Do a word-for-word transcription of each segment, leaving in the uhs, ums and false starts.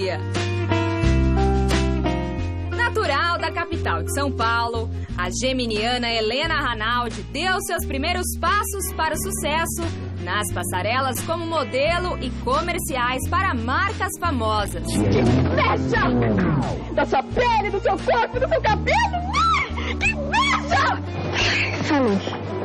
dia. Natural da capital de São Paulo, a geminiana Helena Ranaldi deu seus primeiros passos para o sucesso nas passarelas como modelo e comerciais para marcas famosas. Que inveja! Da sua pele, do seu corpo, do seu cabelo! Ai, que inveja! Falou.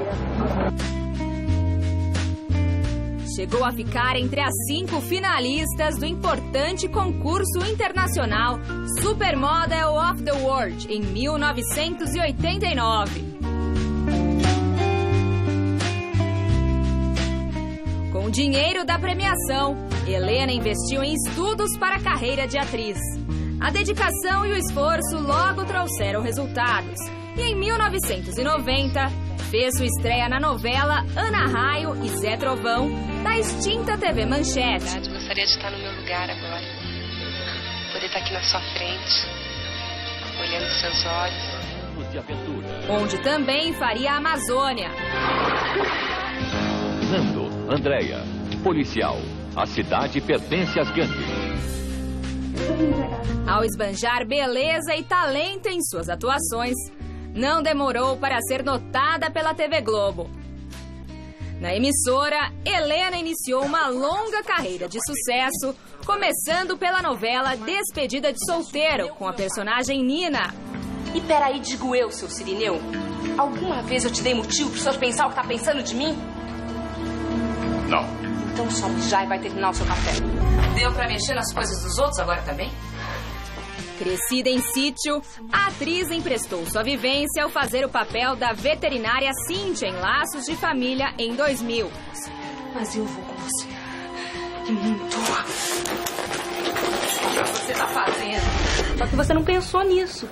Chegou a ficar entre as cinco finalistas do importante concurso internacional Supermodel of the World em mil novecentos e oitenta e nove. Com o dinheiro da premiação, Helena investiu em estudos para a carreira de atriz. A dedicação e o esforço logo trouxeram resultados. E em mil novecentos e noventa, fez sua estreia na novela Ana Raio e Zé Trovão, da extinta T V Manchete. Eu gostaria de estar no meu lugar agora. Poder estar aqui na sua frente, olhando seus olhos. De aventura. Onde também faria a Amazônia. Nando, Andréia, policial. A cidade pertence às gangues. Ao esbanjar beleza e talento em suas atuações, não demorou para ser notada pela T V Globo. Na emissora, Helena iniciou uma longa carreira de sucesso, começando pela novela Despedida de Solteiro, com a personagem Nina. E peraí, digo eu, seu Cirineu, alguma vez eu te dei motivo para o senhor pensar o que tá pensando de mim? Não. Então sobe já e vai terminar o seu café. Deu pra mexer nas coisas dos outros agora também? Crescida em sítio, a atriz emprestou sua vivência ao fazer o papel da veterinária Cíntia em Laços de Família em dois mil. Mas eu vou com você. E muito. O que você tá fazendo? Só que você não pensou nisso.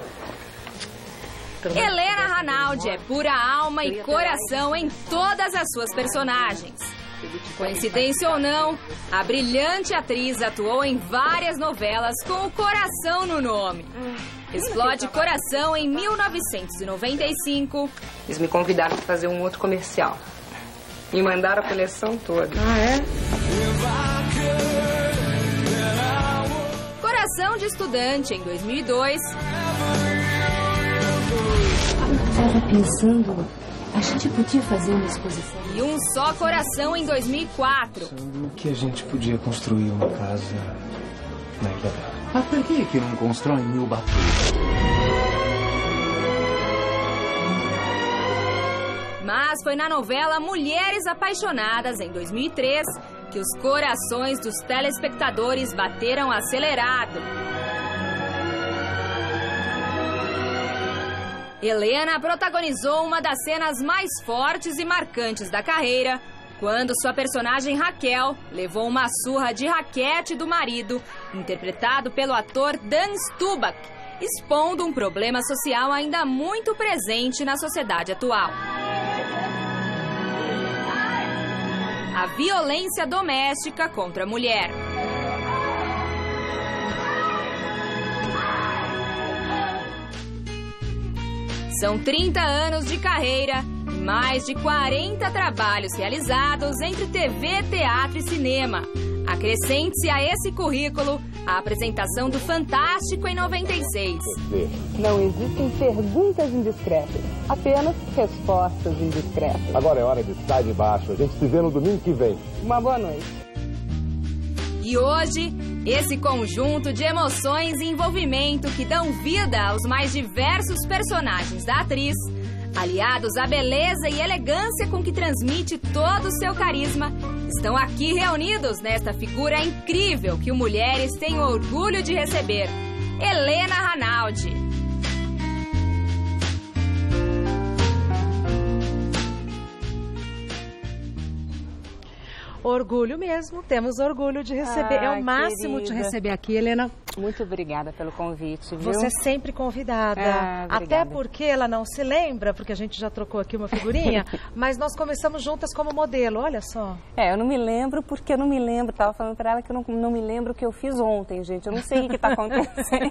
Helena Ranaldi é pura alma e coração em todas as suas personagens. Coincidência ou não, a brilhante atriz atuou em várias novelas com o coração no nome. Explode Coração em mil novecentos e noventa e cinco. Eles me convidaram para fazer um outro comercial. Me mandaram a coleção toda. Ah, é? Coração de Estudante em dois mil e dois. Estava pensando, a gente podia fazer uma exposição. E Um Só Coração em dois mil e quatro. Pensando que a gente podia construir uma casa na Ilha Bela. Mas por que que não constrói em Ubatuba? Mas foi na novela Mulheres Apaixonadas, em dois mil e três, que os corações dos telespectadores bateram acelerado. Helena protagonizou uma das cenas mais fortes e marcantes da carreira, quando sua personagem Raquel levou uma surra de raquete do marido, interpretado pelo ator Dan Stubach, expondo um problema social ainda muito presente na sociedade atual. A violência doméstica contra a mulher. São trinta anos de carreira e mais de quarenta trabalhos realizados entre T V, teatro e cinema. Acrescente-se a esse currículo a apresentação do Fantástico em noventa e seis. Não existem perguntas indiscretas, apenas respostas indiscretas. Agora é hora de sair de baixo. A gente se vê no domingo que vem. Uma boa noite. E hoje, esse conjunto de emoções e envolvimento que dão vida aos mais diversos personagens da atriz, aliados à beleza e elegância com que transmite todo o seu carisma, estão aqui reunidos nesta figura incrível que o Mulheres tem o orgulho de receber, Helena Ranaldi. Orgulho mesmo, temos orgulho de receber. Ah, é o máximo querida. de receber aqui, Helena. Muito obrigada pelo convite, viu? Você é sempre convidada. Ah, até porque ela não se lembra, porque a gente já trocou aqui uma figurinha, mas nós começamos juntas como modelo, olha só. É, eu não me lembro porque eu não me lembro, estava falando para ela que eu não, não me lembro o que eu fiz ontem, gente. Eu não sei o que está acontecendo.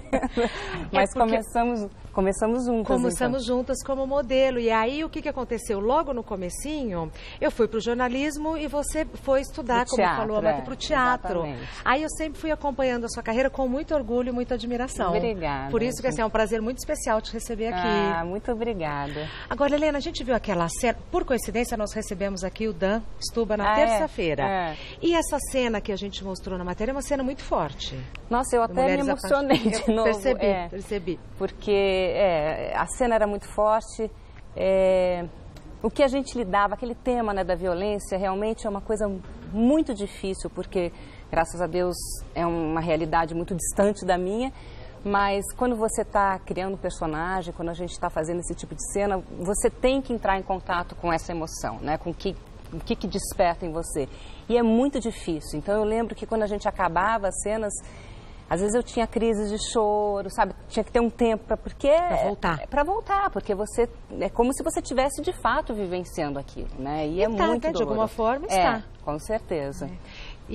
Mas é começamos, começamos juntas. Começamos então. juntas como modelo. E aí o que, que aconteceu? Logo no comecinho, eu fui para o jornalismo e você foi estudar, pro como teatro, falou, é, para o teatro. Exatamente. Aí eu sempre fui acompanhando a sua carreira com muito orgulho e muita admiração. Obrigada. Por isso que assim, é um prazer muito especial te receber aqui. Ah, muito obrigada. Agora, Helena, a gente viu aquela cena, por coincidência nós recebemos aqui o Dan Stuba na ah, terça-feira. É? É. E essa cena que a gente mostrou na matéria é uma cena muito forte. Nossa, eu até me emocionei de novo. Percebi, é, percebi. Porque é, a cena era muito forte, é, o que a gente lidava, aquele tema, né, da violência, realmente é uma coisa muito difícil, porque, graças a Deus, é uma realidade muito distante da minha, mas quando você está criando um personagem, quando a gente está fazendo esse tipo de cena, você tem que entrar em contato com essa emoção, né, com que, o que, que desperta em você. E é muito difícil, então eu lembro que quando a gente acabava as cenas, às vezes eu tinha crises de choro, sabe? Tinha que ter um tempo para porque para voltar. É, para voltar, porque você é como se você tivesse de fato vivenciando aquilo, né? E, e é tá, muito né? De alguma forma está. É, com certeza. É.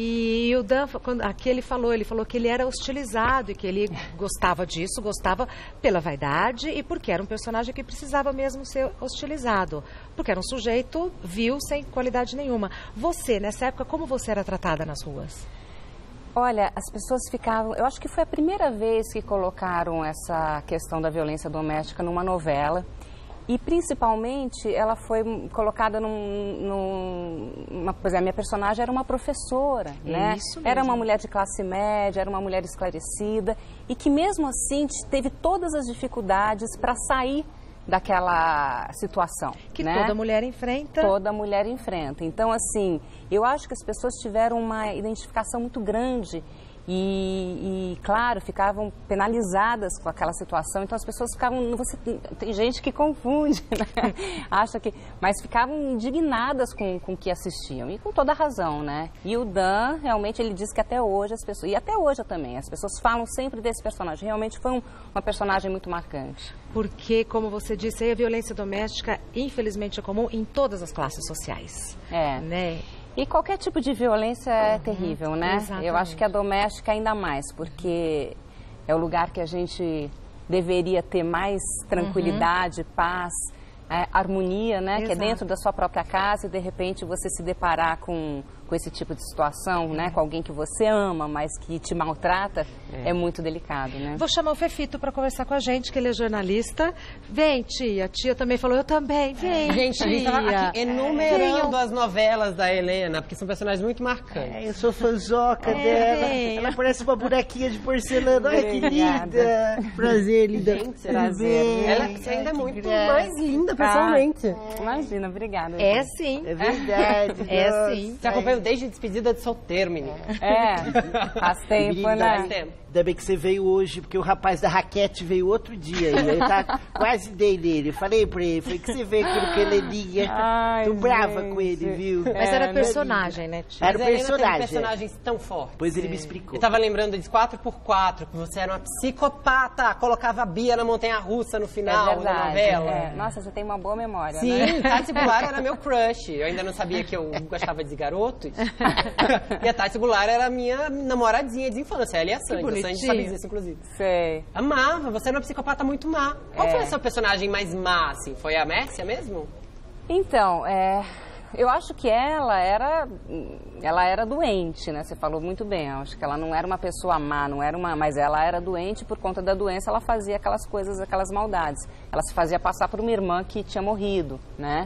E o Dan, quando, aqui ele falou, ele falou que ele era hostilizado e que ele gostava disso, gostava pela vaidade e porque era um personagem que precisava mesmo ser hostilizado, porque era um sujeito vil, sem qualidade nenhuma. Você, nessa época, como você era tratada nas ruas? Olha, as pessoas ficavam... Eu acho que foi a primeira vez que colocaram essa questão da violência doméstica numa novela. E, principalmente, ela foi colocada num... num uma, pois é, a minha personagem era uma professora, né? Isso mesmo. Era uma mulher de classe média, era uma mulher esclarecida. E que, mesmo assim, teve todas as dificuldades para sair daquela situação. Que né? toda mulher enfrenta. Toda mulher enfrenta. Então, assim, eu acho que as pessoas tiveram uma identificação muito grande e, e, claro, ficavam penalizadas com aquela situação. Então, as pessoas ficavam... Você, tem gente que confunde, né? Acha que... Mas ficavam indignadas com, com o que assistiam. E com toda razão, né? E o Dan, realmente, ele diz que até hoje as pessoas... E até hoje também, as pessoas falam sempre desse personagem. Realmente foi um, uma personagem muito marcante. Porque, como você disse, a violência doméstica, infelizmente, é comum em todas as classes sociais. É. Né? E qualquer tipo de violência é uhum, terrível, né? Exatamente. Eu acho que a doméstica ainda mais, porque é o lugar que a gente deveria ter mais tranquilidade, uhum. paz, é, harmonia, né? Exato. Que é dentro da sua própria casa e, de repente, você se deparar com, com esse tipo de situação, né? Com alguém que você ama, mas que te maltrata, é, é muito delicado, né? Vou chamar o Fefito para conversar com a gente, que ele é jornalista. Vem, tia. A tia também falou, eu também. Vem, gente, tia. a gente estava aqui enumerando as novelas da Helena, porque são personagens muito marcantes. É, eu sou fãzoca é, dela. Vem. Ela parece uma bonequinha de porcelana. Ai, que linda. Prazer, linda. Gente, prazer. Ela ainda é muito mais linda, pessoalmente. Ah, imagina, obrigada. É sim. É verdade. É sim. Você acompanhou desde despedida de solteiro, menina. É, faz tempo, né? Faz tempo. Ainda bem que você veio hoje, porque o rapaz da raquete veio outro dia. E eu tá, quase dei nele. Eu falei pra ele, foi que você veio aqui no Peleninha. Ai, tô brava gente. com ele, viu? Mas é, era personagem, né, tia? Era Mas personagem. Tem personagens tão fortes. Pois ele me explicou. Eu tava lembrando de quatro por quatro, que você era uma psicopata, colocava a Bia na montanha-russa no final é verdade, da novela. É. Nossa, você tem uma boa memória, Sim, né? Sim, Tati Goulart era meu crush. Eu ainda não sabia que eu gostava de garotos. E a Tati Goulart era minha namoradinha de infância. Ela e a Sandy. A Sandy sabia disso, inclusive. Sei. Amava, você era uma psicopata muito má. Qual é. foi a sua personagem mais má, assim? Foi a Mércia mesmo? Então, é... Eu acho que ela era, ela era doente, né? Você falou muito bem. Eu acho que ela não era uma pessoa má, não era uma, mas ela era doente por conta da doença. Ela fazia aquelas coisas, aquelas maldades. Ela se fazia passar por uma irmã que tinha morrido, né?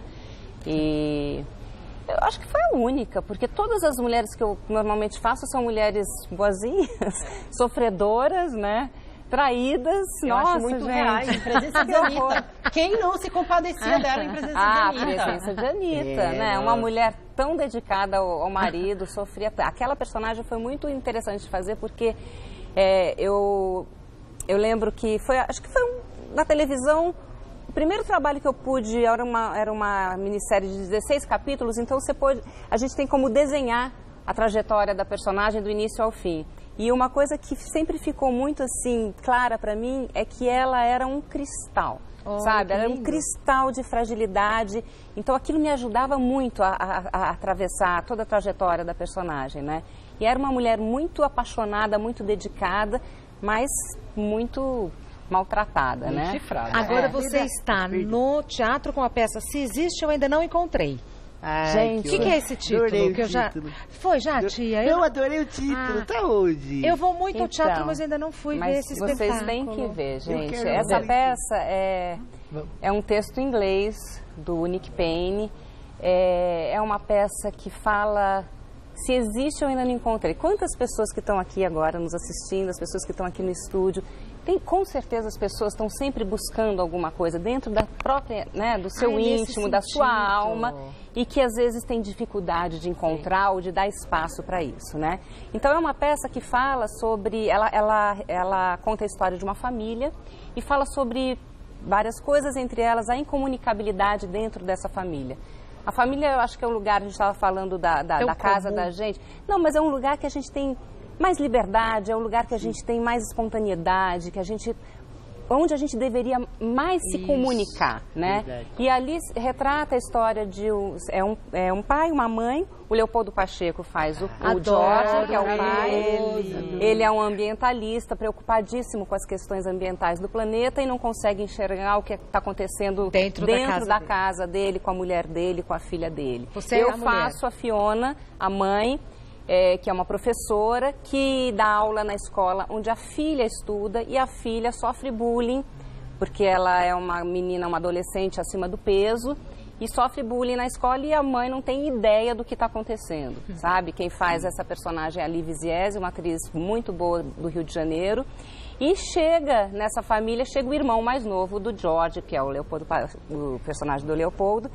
E eu acho que foi a única, porque todas as mulheres que eu normalmente faço são mulheres boazinhas, sofredoras, né? Traídas, eu nossa, acho muito gente. reais, em presença de Anitta. Quem não se compadecia dela em presença ah, de Anitta? Ah, presença de Anitta, é, né? Uma mulher tão dedicada ao, ao marido, sofria... Aquela personagem foi muito interessante de fazer, porque é, eu, eu lembro que foi, acho que foi um, na televisão, o primeiro trabalho que eu pude, era uma, era uma minissérie de dezesseis capítulos, então você pode, a gente tem como desenhar a trajetória da personagem do início ao fim. E uma coisa que sempre ficou muito assim clara para mim é que ela era um cristal, oh, sabe? Ela era um cristal de fragilidade. Então aquilo me ajudava muito a, a, a atravessar toda a trajetória da personagem, né? E era uma mulher muito apaixonada, muito dedicada, mas muito maltratada, muito né? Chifrada. Agora é. você está no teatro com a peça Se Existe, Eu Ainda Não Encontrei. Ai, gente, o que, que é esse título? Adorei que o eu já... título. Foi já, tia? Eu, eu adorei o título, ah, tá onde? Eu vou muito ao teatro, então, mas ainda não fui mas ver esse espetáculo. Vocês têm que ver, gente. Essa ver. peça é, é um texto em inglês do Nick Payne. É, é uma peça que fala... Se existe, eu ainda não encontrei. Quantas pessoas que estão aqui agora nos assistindo, as pessoas que estão aqui no estúdio, tem, com certeza as pessoas estão sempre buscando alguma coisa dentro da própria, né, do seu Ai, íntimo, da sua alma, e que às vezes tem dificuldade de encontrar Sim. ou de dar espaço para isso, né? Então é uma peça que fala sobre, ela, ela, ela conta a história de uma família e fala sobre várias coisas, entre elas a incomunicabilidade dentro dessa família. A família, eu acho que é um lugar, a gente estava falando da, da, da casa da gente. Não, mas é um lugar que a gente tem mais liberdade, é um lugar que a gente tem mais espontaneidade, que a gente... onde a gente deveria mais se Isso, comunicar, né? Verdade. E ali retrata a história de um, é, um, é um pai, uma mãe. O Leopoldo Pacheco faz o, o George, que é o pai. Ele, ele é um ambientalista preocupadíssimo com as questões ambientais do planeta e não consegue enxergar o que está acontecendo dentro, dentro da, casa, da dele. casa dele, com a mulher dele, com a filha dele. Você Eu é a faço mulher. a Fiona, a mãe, É, que é uma professora que dá aula na escola onde a filha estuda e a filha sofre bullying, porque ela é uma menina, uma adolescente acima do peso e sofre bullying na escola e a mãe não tem ideia do que está acontecendo, sabe? Quem faz essa personagem é a Liv Ziese, uma atriz muito boa do Rio de Janeiro. E chega, nessa família, chega o irmão mais novo do George, que é o Leopoldo, o personagem do Leopoldo,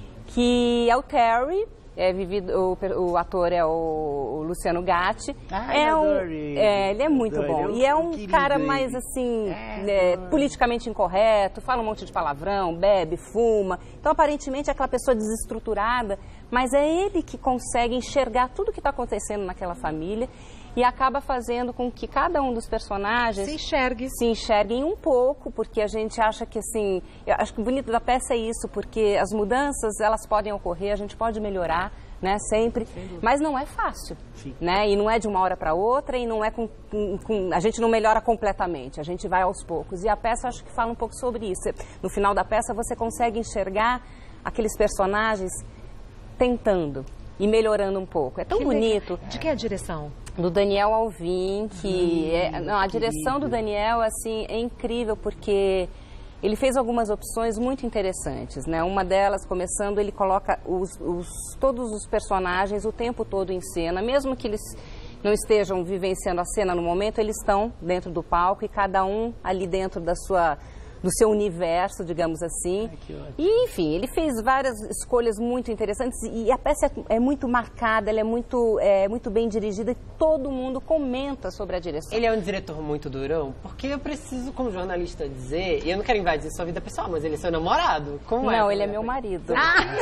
que é o Terry. É vivido, o, o ator é o, o Luciano Gatti. Ah, é um, adorei. é, ele é muito Adorei. bom. E é um cara mais assim, é, é, politicamente incorreto, fala um monte de palavrão, bebe, fuma. Então, aparentemente, é aquela pessoa desestruturada, mas é ele que consegue enxergar tudo o que está acontecendo naquela família e acaba fazendo com que cada um dos personagens se enxergue. Se enxerguem um pouco, porque a gente acha que assim, eu acho que o bonito da peça é isso, porque as mudanças, elas podem ocorrer, a gente pode melhorar, né, sempre, mas não é fácil, Sim. né, e não é de uma hora para outra e não é com, com, com, a gente não melhora completamente, a gente vai aos poucos, e a peça acho que fala um pouco sobre isso. No final da peça você consegue enxergar aqueles personagens tentando e melhorando um pouco, é tão que bonito. De quem é a direção? Do Daniel Alvim, que hum, é, não, a direção do Daniel assim, é incrível porque ele fez algumas opções muito interessantes, né? Uma delas, começando, ele coloca os, os, todos os personagens o tempo todo em cena, mesmo que eles não estejam vivenciando a cena no momento, eles estão dentro do palco e cada um ali dentro da sua... do seu universo, digamos assim. Ai, e, enfim, ele fez várias escolhas muito interessantes e a peça é, é muito marcada, ela é muito, é muito bem dirigida e todo mundo comenta sobre a direção. Ele é um diretor muito durão, porque eu preciso, como jornalista, dizer, e eu não quero invadir sua vida pessoal, mas ele é seu namorado? Como não, é? Não, ele é meu marido.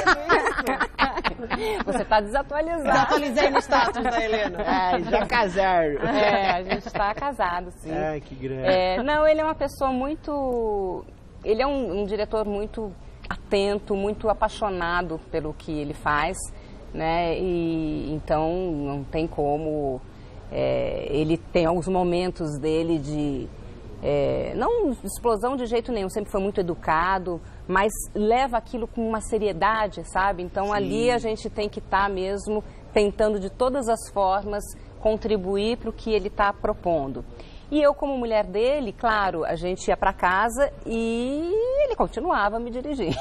Ah, você está desatualizado. Desatualizei no status da Helena. Ai, já casaram. É, a gente está casado, sim. Ai, que grande. É, não, ele é uma pessoa muito... Ele é um, um diretor muito atento, muito apaixonado pelo que ele faz, né? E então não tem como... É, ele tem alguns momentos dele de... É, não explosão de jeito nenhum, sempre foi muito educado, mas leva aquilo com uma seriedade, sabe? Então Sim. ali a gente tem que estar tá mesmo tentando de todas as formas contribuir para o que ele está propondo. E eu, como mulher dele, claro, a gente ia para casa e ele continuava me dirigindo.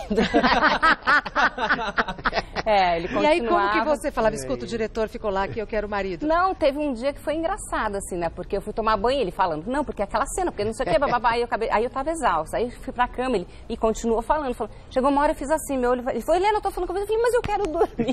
é, ele continuava... E aí, como que você falava, escuta, o diretor ficou lá que eu quero o marido? Não, teve um dia que foi engraçado, assim, né? Porque eu fui tomar banho e ele falando, não, porque aquela cena, porque não sei o que, bababá, aí eu, acabei... aí eu tava exausta. Aí eu fui pra cama ele... e continuou falando, falou, chegou uma hora eu fiz assim, meu olho... Ele falou, Helena, eu tô falando com você. Eu falei, mas eu quero dormir.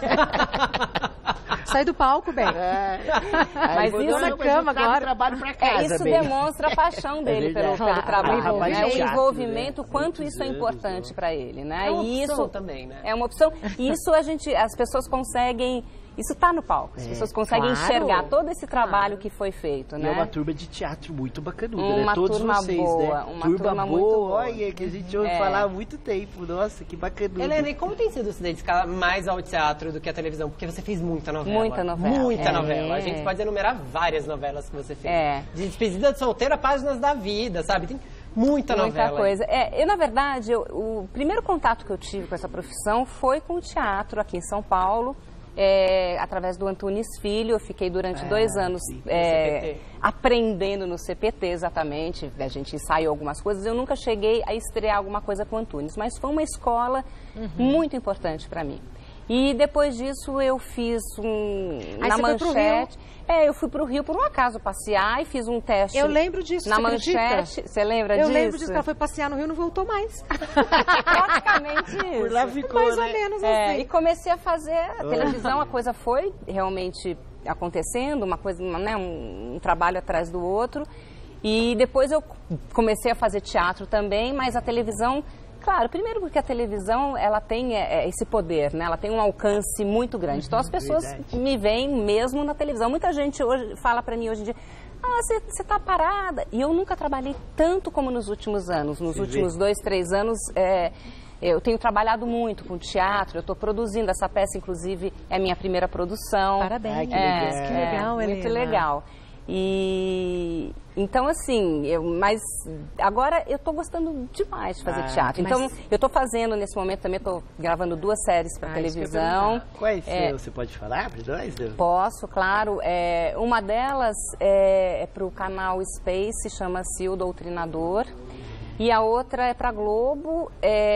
Sai do palco, bem. É. Mas isso na cama agora. Trabalho pra casa, é, isso bem. demonstra a paixão dele é pelo, pelo trabalho, ah, né? O chato, envolvimento, né? o quanto isso é importante para ele, né? É uma e opção isso também, né? É uma opção. E isso a gente, as pessoas conseguem isso está no palco. As É, pessoas conseguem claro, enxergar todo esse trabalho claro. que foi feito, E né? é uma turma de teatro muito bacanuda, Uma né? Todos turma vocês, boa, né? uma turma, turma boa, muito boa. olha, que a gente ouve É. falar há muito tempo. Nossa, que bacanuda. Helena, e como tem sido se dedicar mais ao teatro do que à televisão? Porque você fez muita novela. Muita novela. Muita É. novela. A gente pode enumerar várias novelas que você fez. É. De Despedida de Solteiro a Páginas da Vida, sabe? Tem muita, Muita novela. coisa. É, eu, na verdade, eu- o primeiro contato que eu tive com essa profissão foi com o teatro aqui em São Paulo, é, através do Antunes Filho. Eu fiquei durante Ah, dois anos sim. é, C P T. aprendendo no C P T, exatamente. A gente ensaiou algumas coisas. Eu nunca cheguei a estrear alguma coisa com o Antunes, mas foi uma escola muito importante para mim. E depois disso eu fiz um Aí na você foi pro Manchete. É, eu fui para o Rio por um acaso passear e fiz um teste. Eu lembro disso, na você acredita? Manchete. Você lembra Eu disso? lembro disso, que ela foi passear no Rio e não voltou mais. Praticamente isso. Por lá ficou, Mais né? ou menos É, assim. e comecei a fazer a televisão, a coisa foi realmente acontecendo, uma coisa, uma, né, um, um trabalho atrás do outro. E depois eu comecei a fazer teatro também, mas a televisão, claro, primeiro porque a televisão ela tem é, esse poder, né? Ela tem um alcance muito grande. Então as pessoas verdade. me veem mesmo na televisão. Muita gente hoje fala pra mim hoje em dia: ah, você tá parada. E eu nunca trabalhei tanto como nos últimos anos. Nos Você últimos vê. dois, três anos, é, eu tenho trabalhado muito com teatro. Eu estou produzindo essa peça, inclusive, é a minha primeira produção. Parabéns. Ai, que É, legal. Que legal, é, muito Helena. legal. E então assim, eu, mas agora eu estou gostando demais de fazer Ah, teatro. Então mas- eu estou fazendo nesse momento também, estou gravando duas séries para Ah, isso que eu ia televisão. perguntar. Quais É, são? Você pode falar para nós? Não? Posso, claro. É, uma delas é, é para o canal Space, chama-se O Doutrinador. E a outra é para Globo,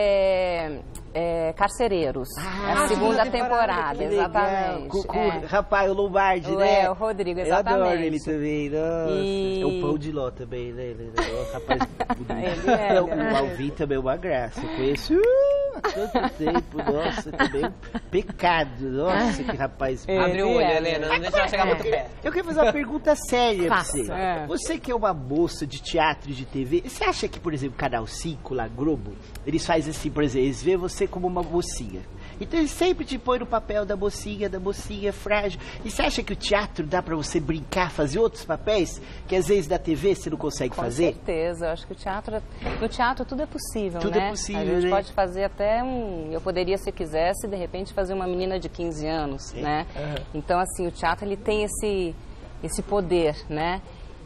é, é Carcereiros. Ah, é a segunda segunda temporada, temporada, Que legal. exatamente. Com, com é. o rapaz, o Lombardi, O- né? é, o Rodrigo, Eu adoro exatamente. ele também, nossa. E- É o pão de ló também, né? Ele é um rapaz bonito. Ele é, o né? Alvin também é uma graça. Eu conheço uh, há tanto tempo, nossa, também um pecado. Nossa, que rapaz bonito. Abre o olho, É. Helena, não deixa ela chegar muito perto. Eu queria fazer uma pergunta séria pra Faça. você. É. Você que é uma moça de teatro e de T V, você acha que, por exemplo, Canal cinco, lá, Globo, eles fazem assim, por exemplo, eles veem você como uma mocinha. Então eles sempre te põem no papel da mocinha, da mocinha frágil. E você acha que o teatro dá pra você brincar, fazer outros papéis que às vezes da T V você não consegue Com fazer? certeza, eu acho que o teatro, no teatro tudo é possível, Tudo é né? possível, A gente né? pode fazer até um, eu poderia, se quisesse, de repente fazer uma menina de quinze anos, É. né? Aham. Então, assim, o teatro, ele tem esse, esse poder, né?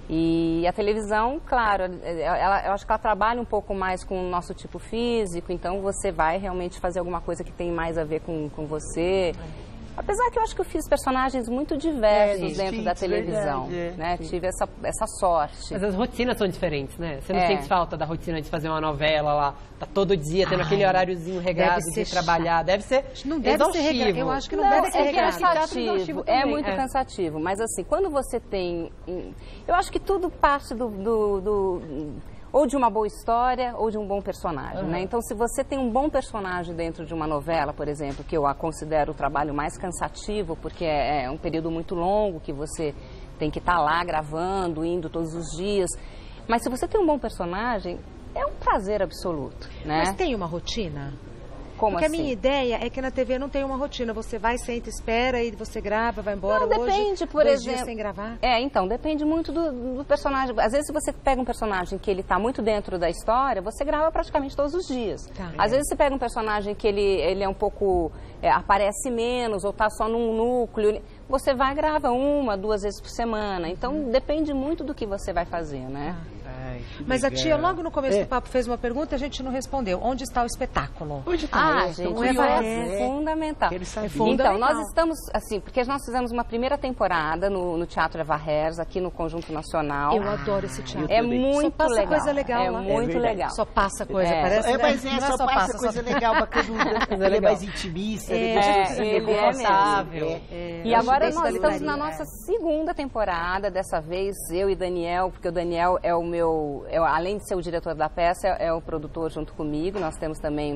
E a televisão, claro, ela, eu acho que ela trabalha um pouco mais com o nosso tipo físico, então você vai realmente fazer alguma coisa que tem mais a ver com, com você. Apesar que eu acho que eu fiz personagens muito diversos É, dentro distintos, da televisão, verdade, é. né? Tive essa, essa sorte. Mas as rotinas são diferentes, né? Você não É. sente falta da rotina de fazer uma novela lá, tá todo dia tendo Ai, aquele horáriozinho regrado deve ser de trabalhar. Deve ser Não deve ser exaustivo. regrado. Eu acho que não, Não, deve ser é regrado. cansativo, é também. muito cansativo, mas assim, quando você tem, hum, eu acho que tudo parte do, do- do- ou de uma boa história ou de um bom personagem, né? Então, se você tem um bom personagem dentro de uma novela, por exemplo, que eu a considero o trabalho mais cansativo, porque é, é um período muito longo que você tem que estar lá gravando, indo todos os dias, mas se você tem um bom personagem, é um prazer absoluto, né? Mas tem uma rotina? Como Porque assim? a minha ideia é que na T V não tem uma rotina. Você vai, senta, espera e você grava, vai embora. Não, Hoje, depende, por dois exemplo. dias sem gravar. É, então, depende muito do, do personagem. Às vezes, se você pega um personagem que ele está muito dentro da história, você grava praticamente todos os dias. Tá. Às vezes, você pega um personagem que ele, ele é um pouco... é, aparece menos ou está só num núcleo, você vai e grava uma, duas vezes por semana. Então, depende muito do que você vai fazer, né? Ai, que Mas a legal. tia, logo no começo É. do papo, fez uma pergunta e a gente não respondeu. Onde está o espetáculo? Onde tá? Ah, É, gente, tô isso curiosa, é é. fundamental. Quero saber. É Então, fundamental. nós estamos, assim, porque nós fizemos uma primeira temporada no, no Teatro Eva Herz, aqui no Conjunto Nacional. Eu adoro esse teatro. É também. muito Só passa legal. coisa legal É lá. muito É verdade. legal. Só passa coisa, É. parece, É, né? mas é, Não só, passa coisa legal, bacanuda. Ele é legal. mais intimista, É, né? É, Deixa eu ele ver. é confortável. mesmo. É, E eu agora acho nós desse da estamos na livraria. nossa segunda temporada, dessa vez eu e Daniel, porque o Daniel é o meu, é, além de ser o diretor da peça, é, é o produtor junto comigo. Nós temos também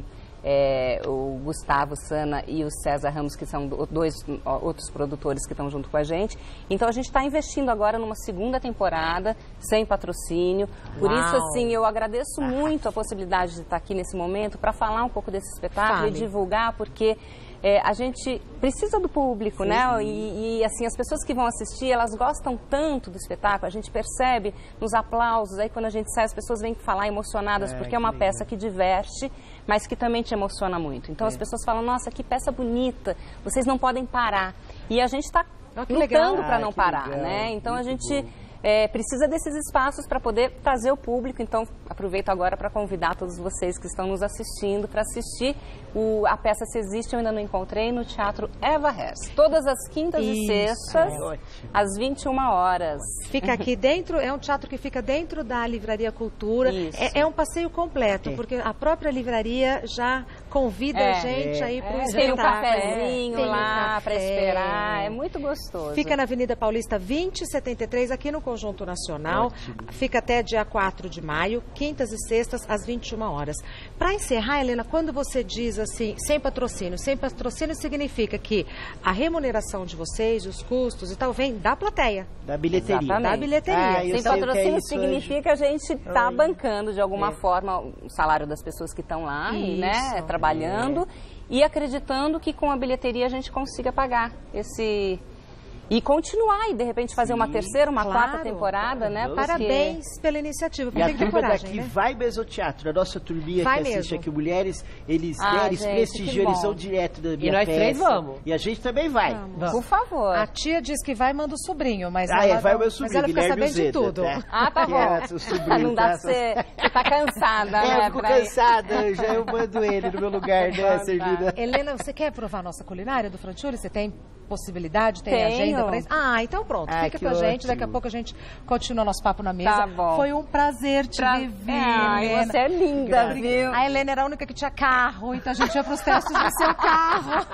é, o Gustavo Sana e o César Ramos, que são do- dois ó, outros produtores que estão junto com a gente. Então a gente está investindo agora numa segunda temporada, sem patrocínio. Por Uau. isso, assim, eu agradeço muito a possibilidade de estar aqui nesse momento para falar um pouco desse espetáculo Fale. e divulgar, porque É, a gente precisa do público, sim, né? E, e assim, as pessoas que vão assistir, elas gostam tanto do espetáculo, a gente percebe nos aplausos, aí quando a gente sai, as pessoas vêm falar emocionadas, é, porque é uma legal. peça que diverte, mas que também te emociona muito. Então é. as pessoas falam, nossa, que peça bonita, vocês não podem parar. E a gente está oh, lutando para não ah, parar, legal. né? Então muito a gente... Bom. É, precisa desses espaços para poder trazer o público, então aproveito agora para convidar todos vocês que estão nos assistindo para assistir o, a peça Se Existe Eu Ainda Não Encontrei no Teatro Eva Hers, todas as quintas Isso, e sextas, é às vinte e uma horas. Fica aqui dentro, é um teatro que fica dentro da Livraria Cultura, é, é um passeio completo, é. porque a própria livraria já convida é, a gente é, aí para o é, espetáculo. Tem um cafezinho tem lá um para esperar, é muito gostoso. Fica na Avenida Paulista vinte e setenta e três, aqui no Conjunto Nacional, Ótimo. fica até dia quatro de maio, quintas e sextas, às vinte e uma horas. Para encerrar, Helena, quando você diz assim, sem patrocínio, sem patrocínio significa que a remuneração de vocês, os custos e tal, vem da plateia. Da bilheteria. Exatamente. Da bilheteria. Ah, sem patrocínio é significa hoje. a gente estar tá bancando de alguma é. forma o salário das pessoas que estão lá, isso, né, trabalhando é. e acreditando que com a bilheteria a gente consiga pagar esse... E continuar e, de repente, fazer Sim, uma terceira, uma claro, quarta temporada, né? Porque... Parabéns pela iniciativa. E a turma daqui né? vai mesmo ao teatro. A nossa turminha vai que assiste mesmo. aqui, Mulheres, eles, ah, né, eles gente, prestigiam, eles são direto da minha E nós peça. três vamos. E a gente também vai. Vamos. Vamos. Por favor. A tia diz que vai, manda o sobrinho, mas ah, ela, é, vai não, o meu sobrinho, mas ela fica sabendo Zeta, de tudo. Né? Ah, tá bom. É, sobrinho, não dá pra você... Você tá cansada, é, né? eu fico cansada, já eu mando ele no meu lugar, né, Serlina? Helena, você quer provar a nossa culinária do Franchuli? Você tem possibilidade, tem Tenho. agenda pra isso? Ah, então pronto, ah, fica com a ótimo. gente, daqui a pouco a gente continua nosso papo na mesa. Tá bom. Foi um prazer te pra... viver, ah, Helena. Você é linda, Obrigada. viu? A Helena era a única que tinha carro, então a gente ia pros testes do seu carro.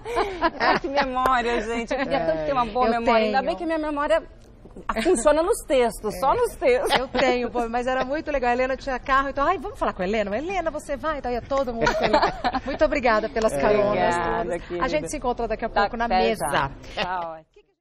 Ai, que memória, gente. Eu queria tanto ter uma boa Eu memória, tenho. ainda bem que minha memória... Funciona nos textos, é. só nos textos. Eu tenho, pô, mas era muito legal. A Helena tinha carro, então, ai, vamos falar com a Helena. Helena, você vai? Então ia todo mundo. Muito obrigada pelas caronas. Obrigada, A gente se encontra daqui a pouco tá, na mesa. Tá ótimo.